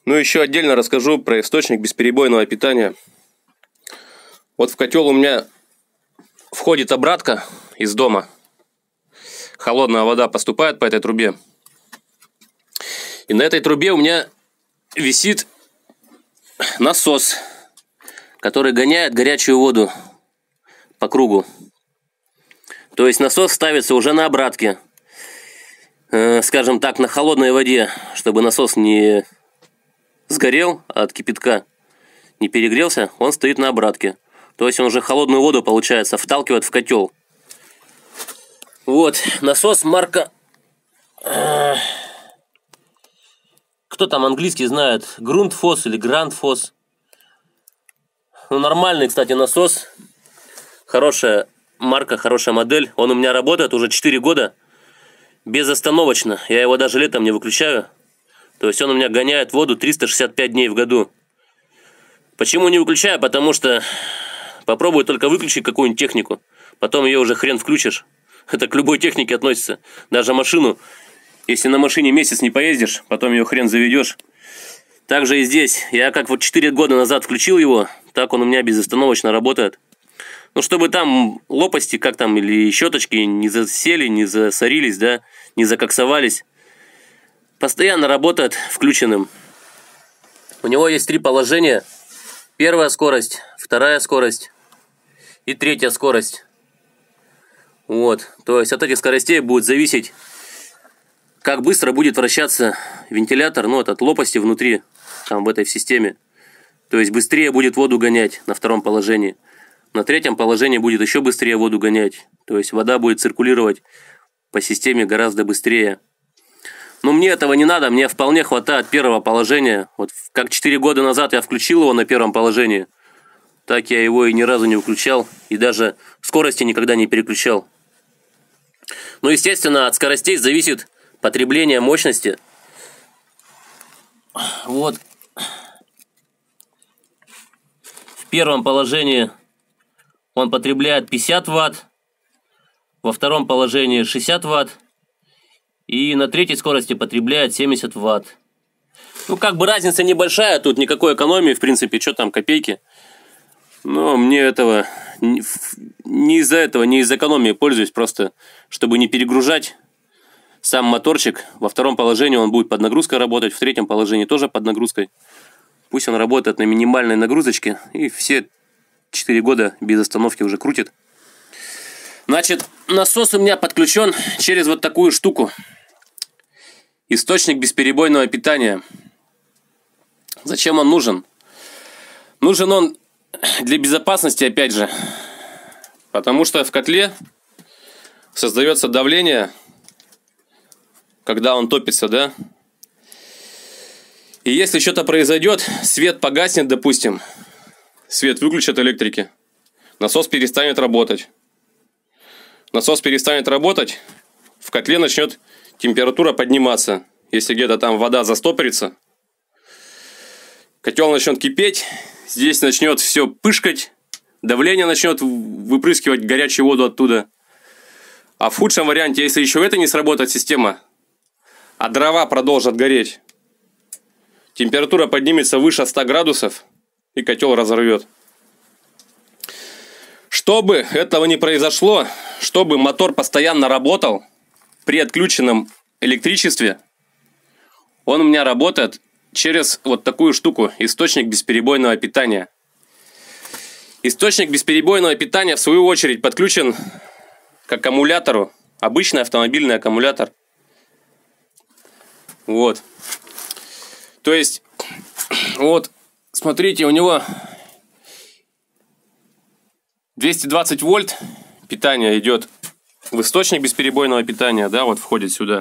Ну, еще отдельно расскажу про источник бесперебойного питания. Вот в котел у меня входит обратка из дома. Холодная вода поступает по этой трубе. И на этой трубе у меня висит насос, который гоняет горячую воду по кругу. То есть насос ставится уже на обратке. Скажем так, на холодной воде, чтобы насос не сгорел от кипятка, не перегрелся, он стоит на обратке. То есть он уже холодную воду, получается, вталкивает в котел. Вот, насос марка... Кто там английский знает? Grundfos или Grandfos. Ну, нормальный, кстати, насос. Хорошая марка, хорошая модель. Он у меня работает уже 4 года. Безостановочно. Я его даже летом не выключаю. То есть он у меня гоняет воду 365 дней в году. Почему не выключаю? Потому что попробуй только выключить какую-нибудь технику. Потом ее уже хрен включишь. Это к любой технике относится. Даже машину. Если на машине месяц не поездишь, потом ее хрен заведешь. Также и здесь. Я как вот 4 года назад включил его, так он у меня безостановочно работает. Ну, чтобы там лопасти, как там, или щеточки не засели, не засорились, да, не закоксовались. Постоянно работает включенным. У него есть 3 положения. Первая скорость, вторая скорость и третья скорость. Вот. То есть от этих скоростей будет зависеть, как быстро будет вращаться вентилятор, ну, от лопасти внутри, там в этой системе. То есть быстрее будет воду гонять на втором положении. На третьем положении будет еще быстрее воду гонять. То есть вода будет циркулировать по системе гораздо быстрее. Но мне этого не надо, мне вполне хватает первого положения. Вот как 4 года назад я включил его на первом положении, так я его и ни разу не выключал. И даже скорости никогда не переключал. Ну, естественно, от скоростей зависит потребление мощности. Вот. В первом положении он потребляет 50 Вт. Во втором положении 60 Вт. И на третьей скорости потребляет 70 Вт. Ну, как бы разница небольшая. Тут никакой экономии, в принципе. Что там, копейки. Но мне этого... Не из-за этого, не из экономии пользуюсь. Просто, чтобы не перегружать сам моторчик. Во втором положении он будет под нагрузкой работать. В третьем положении тоже под нагрузкой. Пусть он работает на минимальной нагрузочке. И все 4 года без остановки уже крутит. Значит, насос у меня подключен через вот такую штуку. Источник бесперебойного питания. Зачем он нужен? Нужен он для безопасности, опять же. Потому что в котле создается давление, когда он топится, да? И если что-то произойдет, свет погаснет, допустим, свет выключат электрики, насос перестанет работать. Насос перестанет работать, в котле начнет температура подниматься. Если где-то там вода застопорится, котел начнет кипеть, здесь начнет все пышкать, давление начнет выпрыскивать горячую воду оттуда. А в худшем варианте, если еще это не сработает система, а дрова продолжат гореть, температура поднимется выше 100 градусов, и котел разорвет. Чтобы этого не произошло, чтобы мотор постоянно работал при отключенном электричестве, он у меня работает через вот такую штуку, источник бесперебойного питания. Источник бесперебойного питания, в свою очередь, подключен к аккумулятору, обычный автомобильный аккумулятор. Вот. То есть, вот, смотрите, у него 220 вольт питание идет в источник бесперебойного питания, да, вот входит сюда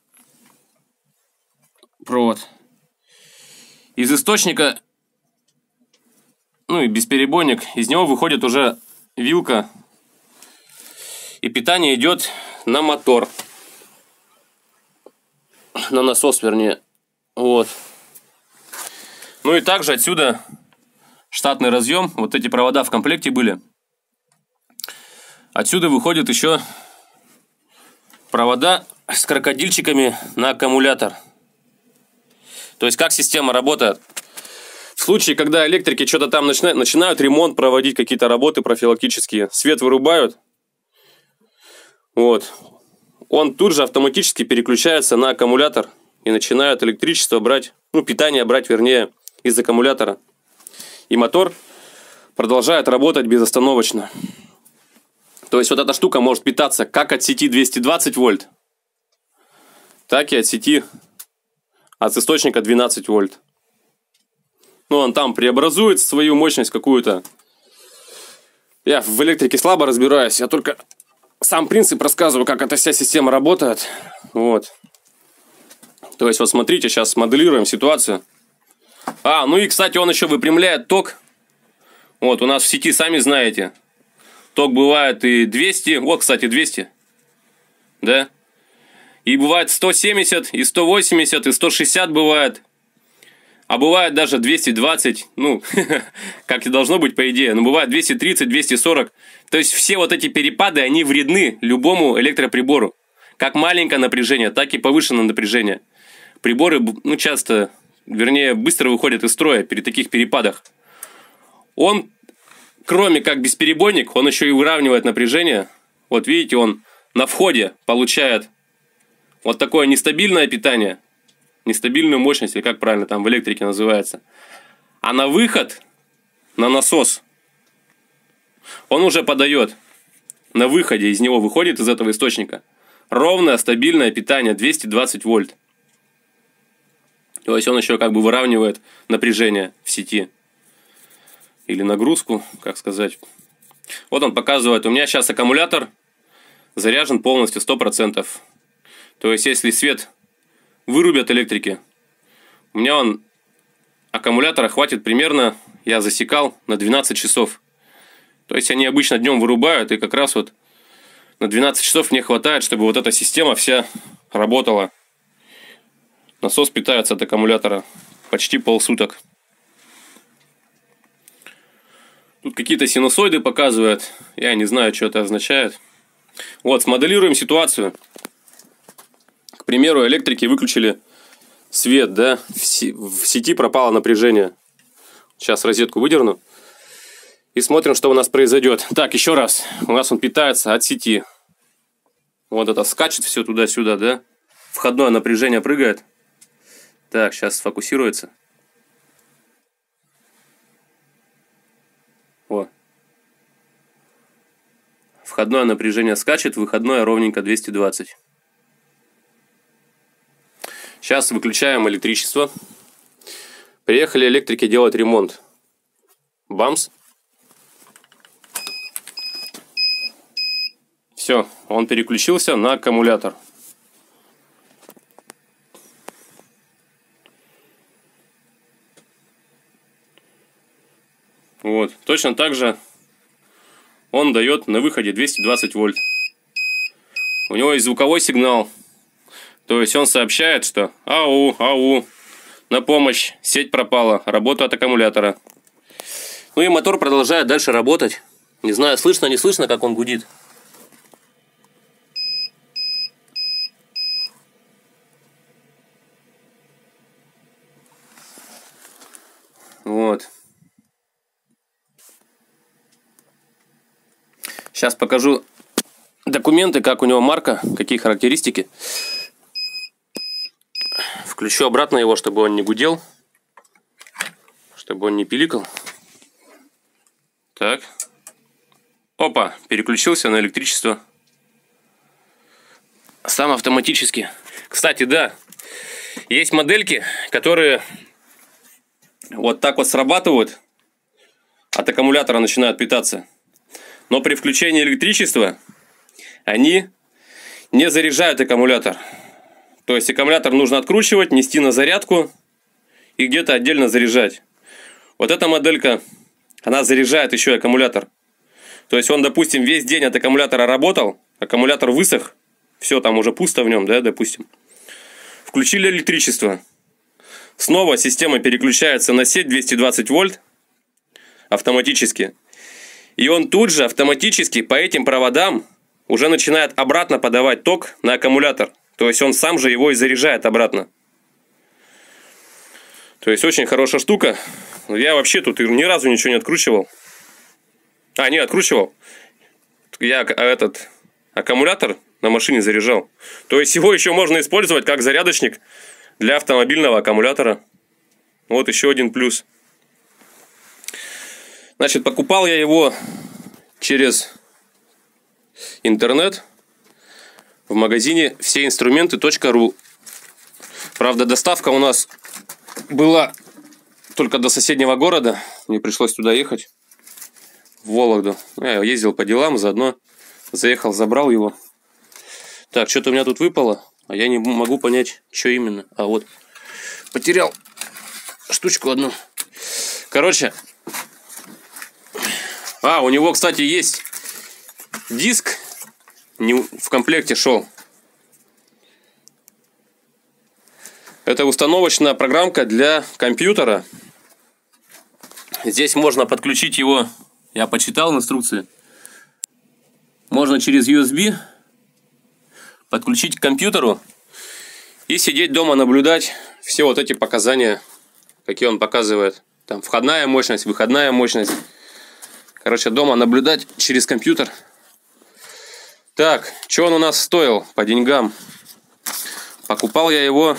провод. Из источника, ну и бесперебойник, из него выходит уже вилка, и питание идет на мотор, на насос, вернее. Вот. Ну и также отсюда штатный разъем, вот эти провода в комплекте были. Отсюда выходят еще провода с крокодильчиками на аккумулятор. То есть как система работает? В случае, когда электрики что-то там начинают ремонт проводить, какие-то работы профилактические, свет вырубают, вот, он тут же автоматически переключается на аккумулятор и начинает электричество брать, ну, питание брать, вернее, из аккумулятора. И мотор продолжает работать безостановочно. То есть вот эта штука может питаться как от сети 220 вольт, так и от сети, от источника 12 вольт. Ну, он там преобразует свою мощность какую-то. Я в электрике слабо разбираюсь, я только сам принцип рассказываю, как эта вся система работает. Вот. То есть, вот смотрите, сейчас моделируем ситуацию. Ну и, кстати, он еще выпрямляет ток. Вот, у нас в сети, сами знаете, ток бывает и 200, вот, кстати, 200, да? И бывает 170, и 180, и 160 бывает. А бывает даже 220, ну, как и должно быть, по идее. Но бывает 230, 240. То есть все вот эти перепады, они вредны любому электроприбору. Как маленькое напряжение, так и повышенное напряжение. Приборы, ну, часто, вернее, быстро выходят из строя при таких перепадах. Он, кроме как бесперебойник, он еще и выравнивает напряжение. Вот видите, он на входе получает вот такое нестабильное питание. Нестабильную мощность, или как правильно там в электрике называется. А на выход, на насос, он уже подает. На выходе из него выходит, из этого источника, ровное, стабильное питание 220 вольт. То есть он еще как бы выравнивает напряжение в сети. Или нагрузку, как сказать. Вот он показывает, у меня сейчас аккумулятор заряжен полностью 100%. То есть если свет вырубят электрики, у меня аккумулятора хватит примерно, я засекал, на 12 часов. То есть они обычно днем вырубают, и как раз вот на 12 часов мне хватает, чтобы вот эта система вся работала. Насос питается от аккумулятора почти полсуток. Тут какие-то синусоиды показывают, я не знаю, что это означает. Вот, смоделируем ситуацию. К примеру, электрики выключили свет, да, в сети пропало напряжение. Сейчас розетку выдерну. И смотрим, что у нас произойдет. Так, еще раз. У нас он питается от сети. Вот это скачет все туда-сюда, да. Входное напряжение прыгает. Так, сейчас сфокусируется. Вот. Входное напряжение скачет, выходное ровненько 220. Сейчас выключаем электричество. Приехали электрики делать ремонт. Бамс. Все, он переключился на аккумулятор. Вот, точно так же он дает на выходе 220 вольт. У него есть звуковой сигнал. То есть он сообщает, что ау, на помощь, сеть пропала, работа от аккумулятора. Ну и мотор продолжает дальше работать. Не знаю, слышно, не слышно, как он гудит. Вот. Сейчас покажу документы, как у него марка, какие характеристики. Включу обратно его, чтобы он не гудел, чтобы он не пиликал. Так. Опа, переключился на электричество. Сам автоматически. Кстати, да, есть модельки, которые вот так вот срабатывают, от аккумулятора начинают питаться. Но при включении электричества они не заряжают аккумулятор. То есть аккумулятор нужно откручивать, нести на зарядку и где-то отдельно заряжать. Вот эта моделька, она заряжает еще и аккумулятор. То есть он, допустим, весь день от аккумулятора работал, аккумулятор высох, все, там уже пусто в нем, да, допустим. Включили электричество. Снова система переключается на сеть 220 вольт автоматически. И он тут же автоматически по этим проводам уже начинает обратно подавать ток на аккумулятор. То есть он сам же его и заряжает обратно. То есть очень хорошая штука. Я вообще тут ни разу ничего не откручивал. Не откручивал. Я этот аккумулятор на машине заряжал. То есть его еще можно использовать как зарядочник для автомобильного аккумулятора. Вот еще один плюс. Значит, покупал я его через интернет в магазине всеинструменты.ру. Правда, доставка у нас была только до соседнего города. Мне пришлось туда ехать, в Вологду. Я ездил по делам, заодно заехал, забрал его. Так, что-то у меня тут выпало, а я не могу понять, что именно. Вот, потерял штучку одну. Короче, у него, кстати, есть диск, в комплекте шел. Это установочная программка для компьютера. Здесь можно подключить его, я почитал инструкции. Можно через USB подключить к компьютеру и сидеть дома, наблюдать все вот эти показания, какие он показывает. Там входная мощность, выходная мощность. Короче, дома наблюдать через компьютер. Так, что он у нас стоил по деньгам? Покупал я его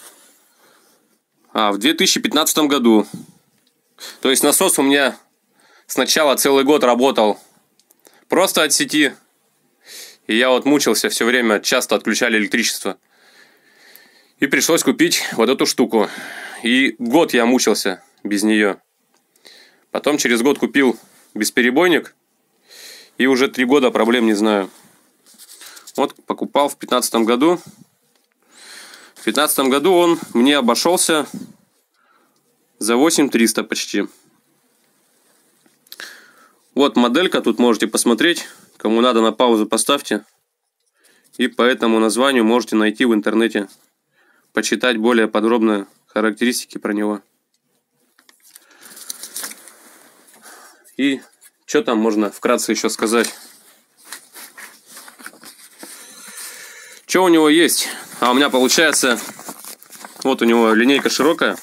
в 2015 году. То есть насос у меня сначала целый год работал просто от сети. И я вот мучился все время, часто отключали электричество. И пришлось купить вот эту штуку. И год я мучился без нее. Потом через год купил бесперебойник. И уже 3 года проблем не знаю. Вот покупал в 2015 году. В 2015 году он мне обошелся за 8300 почти. Вот моделька, тут можете посмотреть. Кому надо, на паузу поставьте. И по этому названию можете найти в интернете. Почитать более подробно характеристики про него. И что там можно вкратце еще сказать? Что у него есть? У меня получается, вот у него линейка широкая.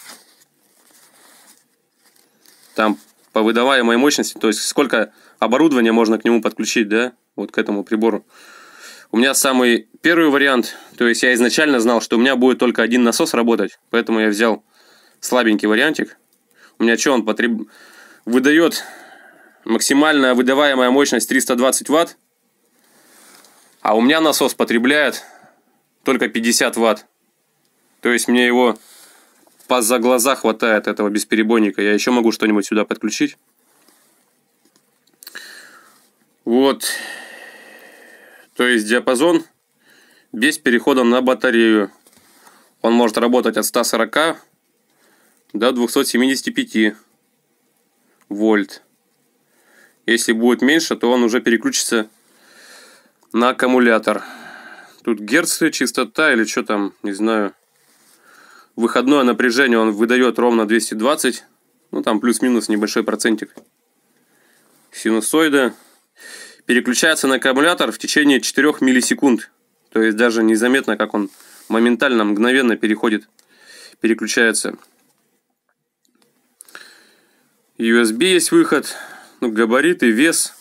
Там по выдаваемой мощности, то есть сколько оборудования можно к нему подключить, да, вот к этому прибору. У меня самый первый вариант, то есть я изначально знал, что у меня будет только один насос работать, поэтому я взял слабенький вариантик. У меня что, он выдает максимальная выдаваемая мощность 320 Вт, а у меня насос потребляет только 50 Вт. То есть мне его за глаза хватает, этого бесперебойника. Я еще могу что-нибудь сюда подключить. Вот. То есть диапазон без перехода на батарею. Он может работать от 140 до 275 вольт. Если будет меньше, то он уже переключится на аккумулятор. Тут герцы, частота или что там, не знаю. Выходное напряжение он выдает ровно 220. Ну там плюс-минус небольшой процентик. Синусоида. Переключается на аккумулятор в течение 4 миллисекунд. То есть даже незаметно, как он моментально, мгновенно переключается. USB есть выход. Габариты, вес.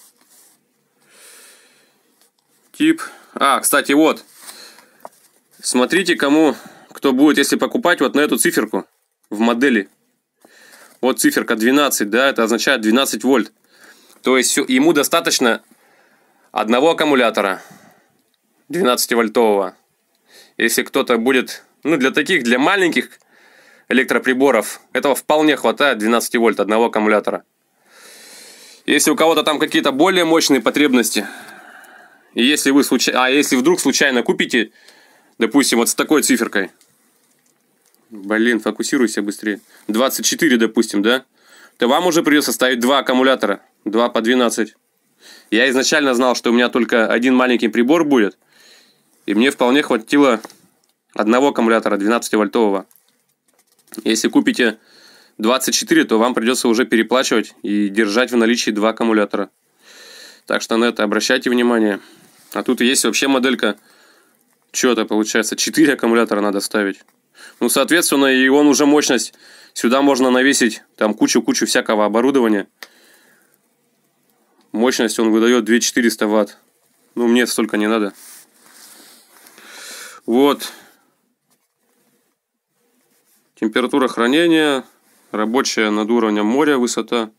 Тип. Кстати, вот. Смотрите, кто будет, если покупать вот на эту циферку в модели. Вот циферка 12, да, это означает 12 вольт. То есть ему достаточно одного аккумулятора 12-вольтового. Если кто-то будет, для маленьких электроприборов, этого вполне хватает 12 вольт одного аккумулятора. Если у кого-то там какие-то более мощные потребности, и если вы если вдруг случайно купите, допустим, вот с такой циферкой, фокусируйся быстрее, 24, допустим, да, то вам уже придется ставить 2 аккумулятора, 2 по 12. Я изначально знал, что у меня только один маленький прибор будет, и мне вполне хватило одного аккумулятора 12-вольтового. Если купите 24, то вам придется уже переплачивать и держать в наличии 2 аккумулятора. Так что на это обращайте внимание. А тут есть вообще моделька. Что-то получается 4 аккумулятора надо ставить. Ну, соответственно, и он уже мощность. Сюда можно навесить там кучу всякого оборудования. Мощность он выдает 2400 ватт. Ну, мне столько не надо. Вот. Температура хранения. Рабочая над уровнем моря высота.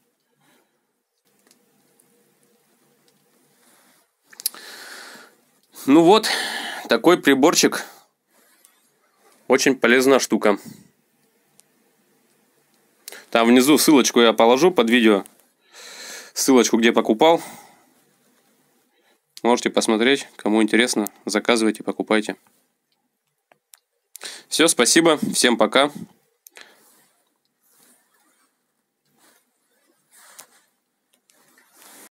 Ну вот, такой приборчик. Очень полезная штука. Там внизу ссылочку я положу под видео. Ссылочку, где покупал. Можете посмотреть. Кому интересно, заказывайте, покупайте. Все, спасибо. Всем пока.